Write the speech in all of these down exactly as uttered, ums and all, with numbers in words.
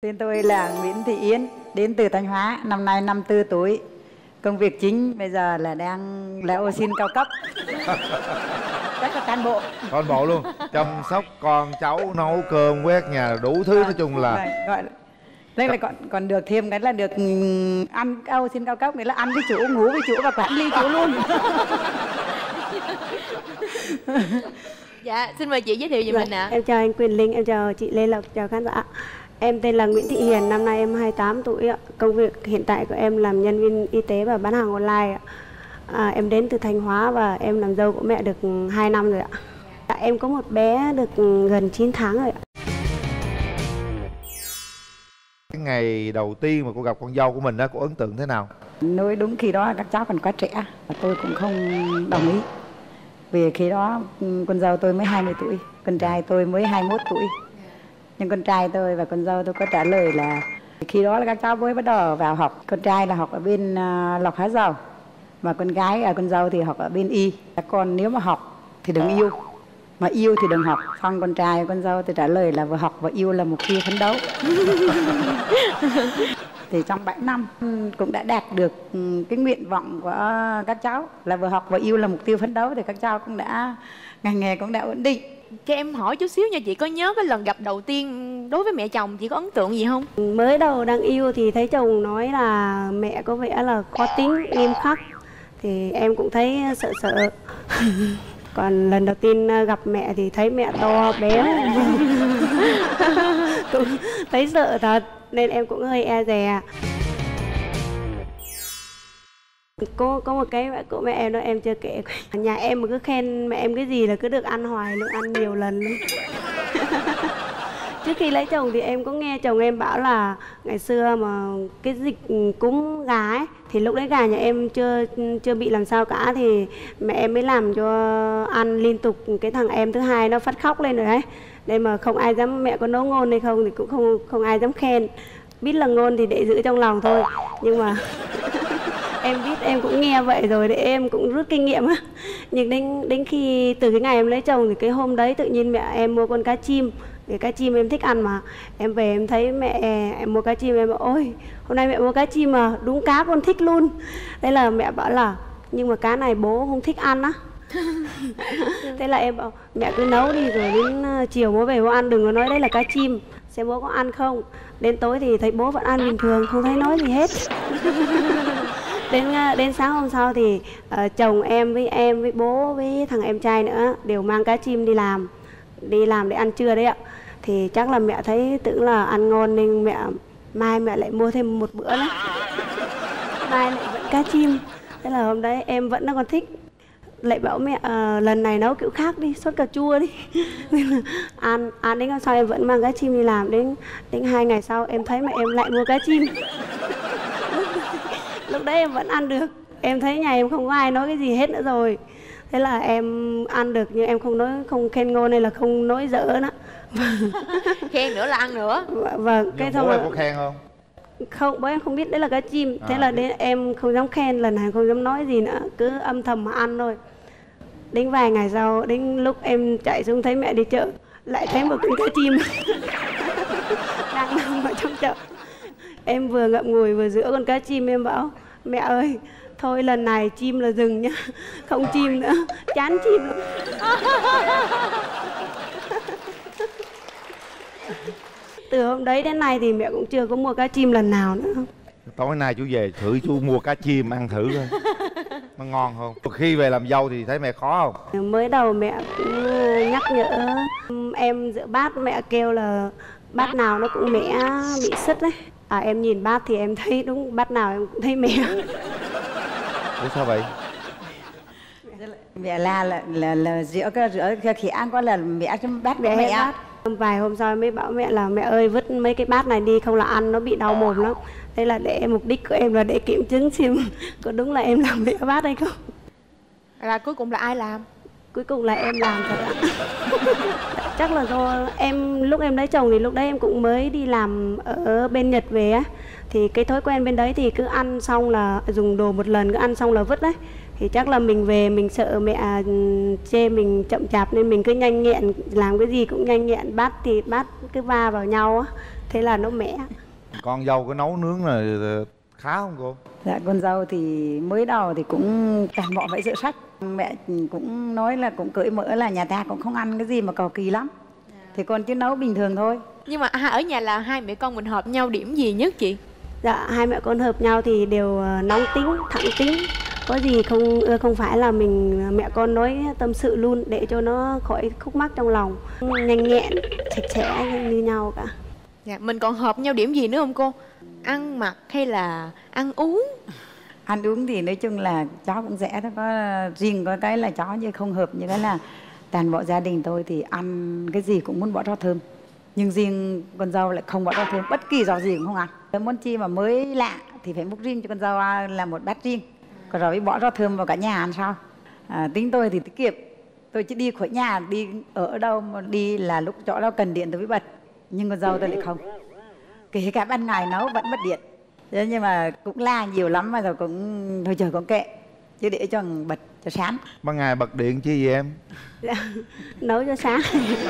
Tên tôi là Nguyễn Thị Yến, đến từ Thanh Hóa, năm nay năm tư tuổi. Công việc chính bây giờ là đang là ô sin cao cấp. Rất là cán bộ. Cán bộ luôn, chăm sóc con cháu, nấu cơm, quét nhà, đủ thứ. Nói chung là Rồi, gọi đây là còn còn được thêm cái là được ăn ô sin cao cấp, nghĩa là ăn với chủ, ngủ với chủ và quản lý chủ luôn. Dạ, xin mời chị giới thiệu về Dạ, mình ạ. em chào anh Quyền Linh, em chào chị Lê Lộc, chào khán giả. Em tên là Nguyễn Thị Hiền, năm nay em hai mươi tám tuổi ạ. Công việc hiện tại của em làm nhân viên y tế và bán hàng online ạ. À, em đến từ Thanh Hóa và em làm dâu của mẹ được hai năm rồi ạ. Dạ, em có một bé được gần chín tháng rồi ạ. cái ngày đầu tiên mà cô gặp con dâu của mình đó, cô ấn tượng thế nào? Nói đúng khi đó các cháu còn quá trẻ, và tôi cũng không đồng ý. Vì khi đó con dâu tôi mới hai mươi tuổi, con trai tôi mới hai mươi mốt tuổi. Nhưng con trai tôi và con dâu tôi có trả lời là khi đó là các cháu mới bắt đầu vào học. Con trai là học ở bên uh, Lộc Hóa Dầu, và con gái, à, con dâu thì học ở bên Y. Các con nếu mà học thì đừng yêu, mà yêu thì đừng học. Xong con trai con dâu tôi trả lời là vừa học và yêu là mục tiêu phấn đấu. Thì trong bảy năm cũng đã đạt được cái nguyện vọng của các cháu là vừa học và yêu là mục tiêu phấn đấu, thì các cháu cũng đã ngành nghề cũng đã ổn định. Cho em hỏi chút xíu nha, chị có nhớ cái lần gặp đầu tiên đối với mẹ chồng chị có ấn tượng gì không? Mới đầu đang yêu thì thấy chồng nói là mẹ có vẻ là khó tính, nghiêm khắc, thì em cũng thấy sợ sợ. Còn lần đầu tiên gặp mẹ thì thấy mẹ to béo, cũng thấy sợ thật nên em cũng hơi e dè. Có có một cái của mẹ em đó em chưa kể. Nhà em mà cứ khen mẹ em cái gì là cứ được ăn hoài luôn, ăn nhiều lần luôn. Trước khi lấy chồng thì em có nghe chồng em bảo là ngày xưa mà cái dịch cúm gà ấy, thì lúc đấy gà nhà em chưa chưa bị làm sao cả, thì mẹ em mới làm cho ăn liên tục. Cái thằng em thứ hai nó phát khóc lên rồi đấy, nên mà không ai dám, mẹ có nấu ngon hay không thì cũng không không ai dám khen. Biết là ngon thì để giữ trong lòng thôi, nhưng mà em biết em cũng nghe vậy rồi để em cũng rút kinh nghiệm á. Nhưng đến đến khi từ cái ngày em lấy chồng thì cái hôm đấy tự nhiên mẹ em mua con cá chim. Cái cá chim em thích ăn mà, em về em thấy mẹ em mua cá chim, em bảo ôi hôm nay mẹ mua cá chim mà đúng cá con thích luôn. Thế là mẹ bảo là nhưng mà cá này bố không thích ăn á. Thế là em bảo mẹ cứ nấu đi rồi đến chiều bố về bố ăn, đừng có nói đấy là cá chim, xem bố có ăn không. Đến tối thì thấy bố vẫn ăn bình thường, không thấy nói gì hết. Đến đến sáng hôm sau thì uh, chồng em với em với bố với thằng em trai nữa đều mang cá chim đi làm đi làm để ăn trưa đấy ạ. Thì chắc là mẹ thấy tưởng là ăn ngon nên mẹ mai mẹ lại mua thêm một bữa nữa. Mai lại vẫn cá chim. Thế là hôm đấy em vẫn còn thích, lại bảo mẹ uh, lần này nấu kiểu khác đi, sốt cà chua đi. ăn ăn đến hôm sau em vẫn mang cá chim đi làm. Đến đến hai ngày sau em thấy mẹ em lại mua cá chim. Lúc đấy em vẫn ăn được, em thấy nhà em không có ai nói cái gì hết nữa rồi. Thế là em ăn được nhưng em không nói, không khen ngon nên là không nói dở nữa. Khen nữa là ăn nữa. Và, và cái bố em có khen không? Không, bố em không biết đấy là cá chim. Thế À, là đến em không dám khen, lần này không dám nói gì nữa, cứ âm thầm mà ăn thôi. Đến vài ngày sau, đến lúc em chạy xuống thấy mẹ đi chợ, lại thấy một con cá chim đang nằm ở trong chợ. Em vừa ngậm ngùi vừa giữa con cá chim, em bảo mẹ ơi thôi lần này chim là dừng nhá, không chim nữa, chán chim lắm. Từ hôm đấy đến nay thì mẹ cũng chưa có mua cá chim lần nào nữa. Tối nay chú về thử chú mua cá chim ăn thử coi nó ngon không. Khi về làm dâu thì thấy mẹ khó không? Mới đầu mẹ cũng nhắc nhở em rửa bát, mẹ kêu là bát nào nó cũng mẹ bị sứt đấy. À, em nhìn bát thì em thấy đúng bát nào em cũng thấy mẹ. Ủa sao vậy? Mẹ la là là là rửa cái rửa cái khi ăn có là mẹ cái bát Mẹ mẹ. hết bát. Vài hôm sau mới bảo mẹ là mẹ ơi vứt mấy cái bát này đi, không là ăn nó bị đau mồm lắm. Thế là để mục đích của em là để kiểm chứng xem có đúng là em làm mẹ bát hay không. Là cuối cùng là ai làm? Cuối cùng là em làm thật ạ. Chắc là do em lúc em lấy chồng thì lúc đấy em cũng mới đi làm ở bên Nhật về á. Thì cái thói quen bên đấy thì cứ ăn xong là dùng đồ một lần, cứ ăn xong là vứt đấy. Thì chắc là mình về mình sợ mẹ chê mình chậm chạp nên mình cứ nhanh nhẹn, làm cái gì cũng nhanh nhẹn, bát thì bát cứ va vào nhau á. thế là nó mẻ. Con dâu có nấu nướng là khá không cô? Dạ con dâu thì mới đầu thì cũng toàn bộ vậy giữa sách. Mẹ cũng nói là cũng cởi mở là nhà ta cũng không ăn cái gì mà cầu kỳ lắm. Thì con chứ nấu bình thường thôi. Nhưng mà à, ở nhà là hai mẹ con mình hợp nhau điểm gì nhất chị? Dạ hai mẹ con hợp nhau thì đều nóng tính, thẳng tính. Có gì không ưa không phải là mình mẹ con nói tâm sự luôn để cho nó khỏi khúc mắc trong lòng. Nhanh nhẹn, sạch sẽ như nhau cả. Dạ, mình còn hợp nhau điểm gì nữa không cô? Ăn mặc hay là ăn uống? Ăn uống thì nói chung là cháu cũng rẻ thôi. Có riêng có cái là cháu như không hợp như cái là toàn bộ gia đình tôi thì ăn cái gì cũng muốn bỏ rau thơm. Nhưng riêng con dâu lại không bỏ rau thơm, bất kỳ rau gì cũng không ăn. Cái món chi mà mới lạ thì phải múc riêng cho con dâu là một bát riêng. Còn rồi bỏ rau thơm vào cả nhà ăn sao? À, tính tôi thì tiết kiệm. Tôi chỉ đi khỏi nhà, đi ở đâu mà đi là lúc chỗ đâu cần điện tôi mới bật. Nhưng con dâu tôi lại không. Kể cả ban ngày nấu vẫn mất điện. Thế nhưng mà cũng la nhiều lắm mà rồi cũng thôi trời con kệ. Chứ để cho bật cho sáng. Ban ngày bật điện chi gì em? Dạ, nấu cho sáng.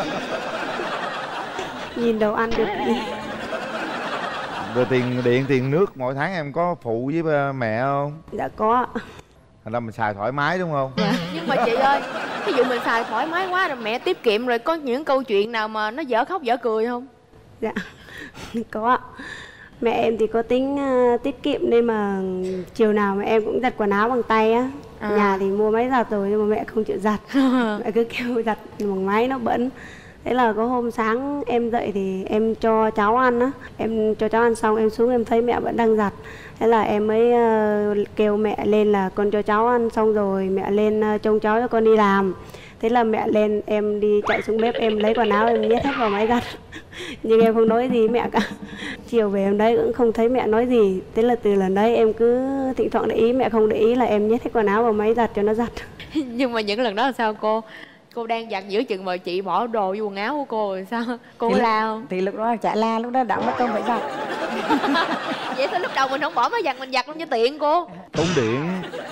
Nhìn đồ ăn được gì. Rồi tiền điện, tiền nước mỗi tháng em có phụ với mẹ không? Dạ có. Thành ra mình xài thoải mái đúng không? Dạ. Nhưng mà chị ơi, ví dụ mình xài thoải mái quá rồi mẹ tiết kiệm rồi có những câu chuyện nào mà nó dở khóc dở cười không? Dạ có. Mẹ em thì có tính uh, tiết kiệm nên mà chiều nào mà em cũng giặt quần áo bằng tay á. À. Nhà thì mua máy giặt rồi nhưng mà mẹ không chịu giặt. Mẹ cứ kêu giặt bằng máy nó bẩn. Thế là có hôm sáng em dậy thì em cho cháu ăn á. Em cho cháu ăn xong em xuống em thấy mẹ vẫn đang giặt. Thế là em mới uh, kêu mẹ lên là con cho cháu ăn xong rồi mẹ lên uh, trông cháu cho con đi làm. Thế là mẹ lên em đi chạy xuống bếp em lấy quần áo em nhét hết vào máy giặt. Nhưng em không nói gì mẹ cả. Chiều về em đấy cũng không thấy mẹ nói gì. Thế là từ lần đấy em cứ thỉnh thoảng để ý, mẹ không để ý là em nhét hết quần áo vào máy giặt cho nó giặt. Nhưng mà những lần đó là sao cô? Cô đang giặt giữa chừng mà chị bỏ đồ vô quần áo của cô rồi sao? Cô có la không? Thì lúc đó chả la, lúc đó đã mất công phải giặt. Vậy sao lúc đầu mình không bỏ máy giặt mình giặt luôn cho tiện cô? Tốn điện.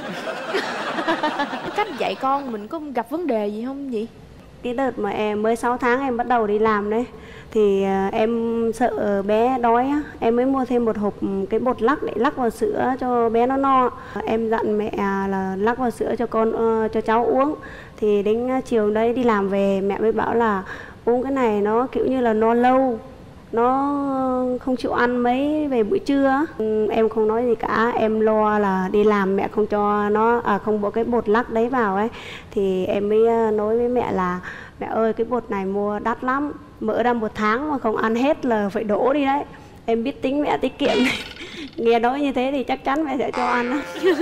Cách dạy con mình có gặp vấn đề gì không vậy? Cái đợt mà em mới sáu tháng em bắt đầu đi làm đấy thì em sợ bé đói á, em mới mua thêm một hộp cái bột lắc để lắc vào sữa cho bé nó no. Em dặn mẹ là lắc vào sữa cho con cho cháu uống. Thì đến chiều đấy đi làm về mẹ mới bảo là uống cái này nó kiểu như là no lâu, nó không chịu ăn mấy về buổi trưa. Em không nói gì cả, em lo là đi làm mẹ không cho nó à, không bỏ cái bột lắc đấy vào ấy. Thì em mới nói với mẹ là mẹ ơi cái bột này mua đắt lắm, mỡ ra một tháng mà không ăn hết là phải đổ đi đấy. Em biết tính mẹ tiết kiệm. Nghe nói như thế thì chắc chắn mẹ sẽ cho ăn.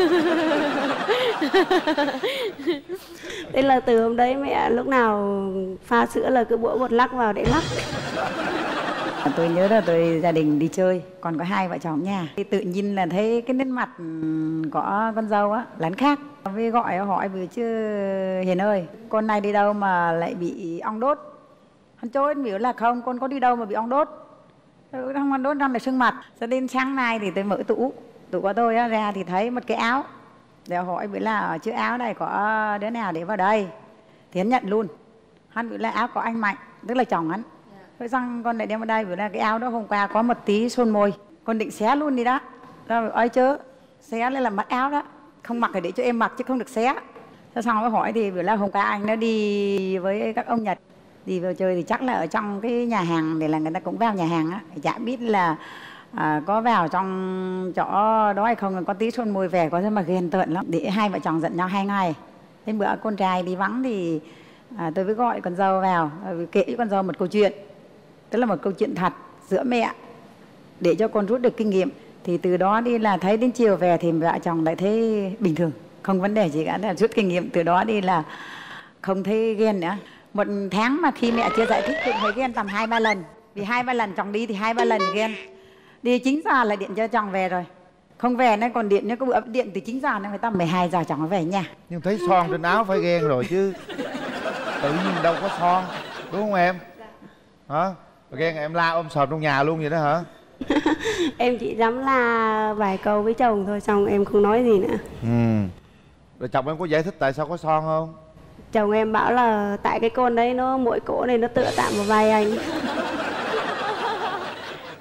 Thế là từ hôm đấy mẹ lúc nào pha sữa là cứ bỏ bột lắc vào để lắc. Tôi nhớ là tôi gia đình đi chơi, còn có hai vợ chồng nhà. Thì tự nhiên là thấy cái nét mặt của con dâu á lán khác. Với gọi hỏi vừa chứ Hiền ơi, con này đi đâu mà lại bị ong đốt? Hắn chối biểu là không, con có đi đâu mà bị ong đốt. Không ong đốt, năm là sưng mặt. Cho đến sáng nay thì tôi mở tủ, tủ của tôi á, ra thì thấy một cái áo. Để hỏi biểu là ở chữ áo này có đứa nào để vào đây. Thì hắn nhận luôn. Hắn biểu là áo của anh Mạnh, tức là chồng hắn. Rồi xong con lại đem vào đây, bởi là cái áo đó hôm qua có một tí son môi. Con định xé luôn đi đó. Rồi ơi chớ, xé lên làm mất áo đó. Không mặc thì để cho em mặc chứ không được xé. Rồi xong mới hỏi thì bởi là hôm qua anh nó đi với các ông Nhật. Đi vào chơi thì chắc là ở trong cái nhà hàng, để là người ta cũng vào nhà hàng á. Chả biết là à, có vào trong chỗ đó hay không, có tí son môi về có mà ghen tợn lắm. Để hai vợ chồng giận nhau hai ngày. Đến bữa con trai đi vắng thì à, tôi mới gọi con dâu vào, kể với con dâu một câu chuyện. Tức là một câu chuyện thật giữa mẹ để cho con rút được kinh nghiệm. Thì từ đó đi là thấy đến chiều về thì vợ chồng lại thấy bình thường, không vấn đề gì cả, là rút kinh nghiệm từ đó đi là không thấy ghen nữa. Một tháng mà khi mẹ chưa giải thích thì thấy ghen tầm hai ba lần. Vì hai ba lần chồng đi thì hai ba lần ghen. Đi chín giờ là điện cho chồng về rồi. Không về nó còn điện, nếu có bữa điện từ chín giờ nó phải tầm mười hai giờ chồng nó về nhà. Nhưng thấy son trên áo phải ghen rồi chứ. Tự nhiên đâu có son, đúng không em? Hả? Ghen em la ôm sòm trong nhà luôn vậy đó hả? Em chỉ dám la vài câu với chồng thôi, xong em không nói gì nữa. Ừ. Rồi chồng em có giải thích tại sao có son không? Chồng em bảo là tại cái con đấy nó mỗi cổ này nó tựa tạm vào vai anh.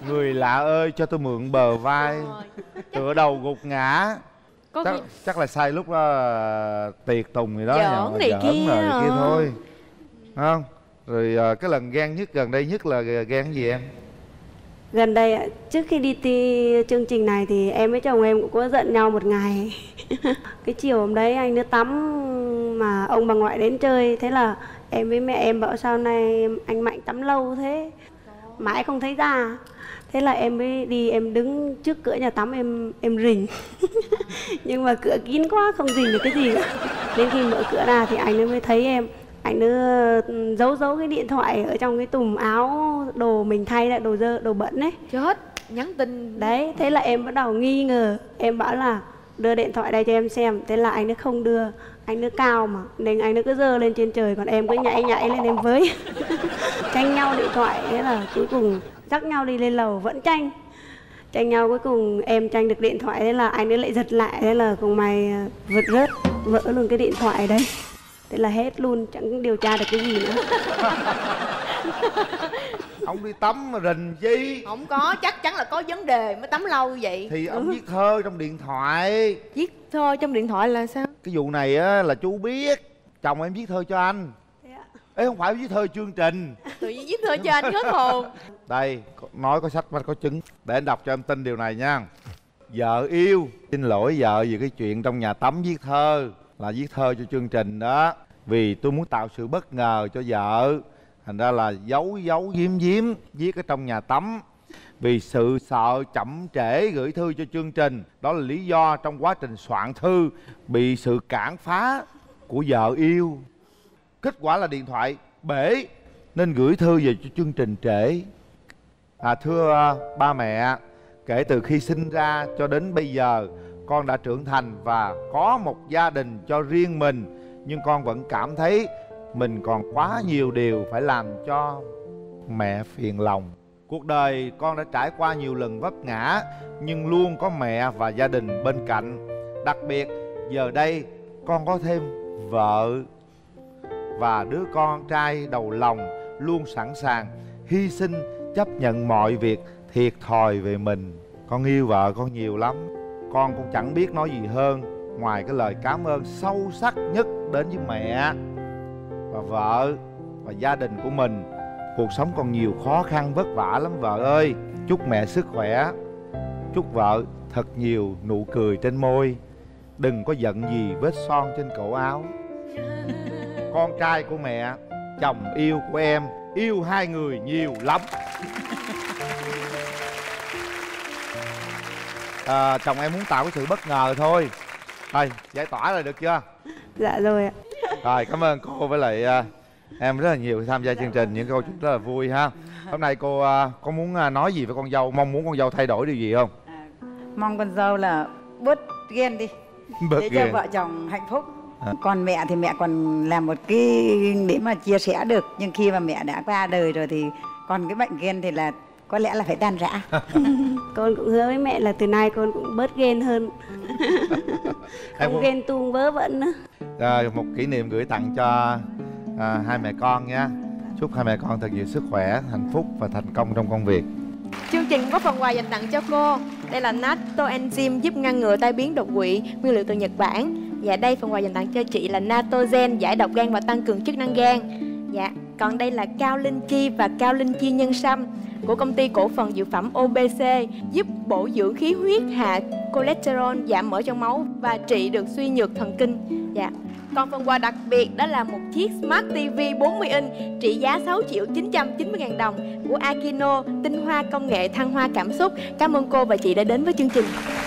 Người lạ ơi cho tôi mượn bờ vai, tựa đầu gục ngã. Có Chắc, khi... chắc là say lúc đó là tiệc tùng gì đó. Giỡn này giỡn kia rồi, à. kia thôi. Không? Rồi à, cái lần ghen nhất gần đây nhất là ghen cái gì em? Gần đây ạ, trước khi đi ti chương trình này thì em với chồng em cũng có giận nhau một ngày. Cái chiều hôm đấy anh đưa tắm mà ông bà ngoại đến chơi. Thế là em với mẹ em bảo sao nay anh Mạnh tắm lâu thế, mãi không thấy ra. Thế là em mới đi, em đứng trước cửa nhà tắm em em rình. Nhưng mà cửa kín quá không rình được cái gì cả. Đến khi mở cửa ra thì anh mới thấy em. Anh nữa giấu giấu cái điện thoại ở trong cái tùm áo đồ mình thay lại, đồ dơ, đồ bẩn ấy. Chết, nhắn tin. Đấy, thế là em bắt đầu nghi ngờ. Em bảo là đưa điện thoại đây cho em xem. Thế là anh ấy không đưa. Anh ấy cao mà, nên anh ấy cứ dơ lên trên trời. Còn em cứ nhảy nhảy lên em với. Tranh nhau điện thoại. Thế là cuối cùng dắt nhau đi lên lầu vẫn tranh. Tranh nhau cuối cùng em tranh được điện thoại. Thế là anh ấy lại giật lại. Thế là cùng mày vượt rớt, vỡ luôn cái điện thoại đấy. Thế là hết luôn, chẳng điều tra được cái gì nữa. Ông đi tắm mà rình chi? Không có, chắc chắn là có vấn đề mới tắm lâu như vậy. Thì ông viết thơ trong điện thoại. Viết thơ trong điện thoại là sao? Cái vụ này á là chú biết. Chồng em viết thơ cho anh. Ê, không phải viết thơ chương trình. Tự nhiên viết thơ cho anh hết hồn. Đây, nói có sách có chứng. Để anh đọc cho em tin điều này nha. Vợ yêu xin lỗi vợ vì cái chuyện trong nhà tắm viết thơ. Là viết thơ cho chương trình đó. Vì tôi muốn tạo sự bất ngờ cho vợ. Thành ra là giấu giấu giếm giếm viết ở trong nhà tắm. Vì sự sợ chậm trễ gửi thư cho chương trình. Đó là lý do trong quá trình soạn thư bị sự cản phá của vợ yêu. Kết quả là điện thoại bể nên gửi thư về cho chương trình trễ. À, thưa uh, ba mẹ, kể từ khi sinh ra cho đến bây giờ con đã trưởng thành và có một gia đình cho riêng mình. Nhưng con vẫn cảm thấy mình còn quá nhiều điều phải làm cho mẹ phiền lòng. Cuộc đời con đã trải qua nhiều lần vấp ngã, nhưng luôn có mẹ và gia đình bên cạnh. Đặc biệt giờ đây con có thêm vợ và đứa con trai đầu lòng luôn sẵn sàng hy sinh, chấp nhận mọi việc thiệt thòi về mình. Con yêu vợ con nhiều lắm. Con cũng chẳng biết nói gì hơn ngoài cái lời cảm ơn sâu sắc nhất đến với mẹ và vợ và gia đình của mình. Cuộc sống còn nhiều khó khăn vất vả lắm vợ ơi. Chúc mẹ sức khỏe. Chúc vợ thật nhiều nụ cười trên môi. Đừng có giận gì vết son trên cổ áo. Con trai của mẹ, chồng yêu của em, yêu hai người nhiều lắm. À, chồng em muốn tạo cái sự bất ngờ thôi. Thôi, giải tỏa rồi được chưa? Dạ rồi ạ. Rồi, cảm ơn cô với lại uh, em rất là nhiều tham gia chương trình. Những câu chuyện rất là vui ha. Hôm nay cô uh, có muốn uh, nói gì với con dâu? Mong muốn con dâu thay đổi điều gì không? À, mong con dâu là bớt ghen đi. Bớt để ghen. cho vợ chồng hạnh phúc. À. Còn mẹ thì mẹ còn làm một cái để mà chia sẻ được. Nhưng khi mà mẹ đã qua đời rồi thì còn cái bệnh ghen thì là có lẽ là phải tan rã. Con cũng hứa với mẹ là từ nay con cũng bớt ghen hơn. Không cũng... ghen tuông vớ vẩn nữa. À, một kỷ niệm gửi tặng cho à, hai mẹ con nha. Chúc hai mẹ con thật nhiều sức khỏe, hạnh phúc và thành công trong công việc. Chương trình có phần quà dành tặng cho cô. Đây là Natto Enzyme giúp ngăn ngừa tai biến đột quỵ, nguyên liệu từ Nhật Bản. Và đây phần quà dành tặng cho chị là Natogen, giải độc gan và tăng cường chức năng gan. Dạ, còn đây là cao linh chi và cao linh chi nhân sâm của công ty cổ phần dược phẩm o bê xê, giúp bổ dưỡng khí huyết, hạ cholesterol, giảm mỡ trong máu và trị được suy nhược thần kinh. Dạ. Còn phần quà đặc biệt đó là một chiếc Smart ti vi bốn mươi inch trị giá sáu triệu chín trăm chín mươi ngàn đồng của Akino, tinh hoa công nghệ thăng hoa cảm xúc. Cảm ơn cô và chị đã đến với chương trình.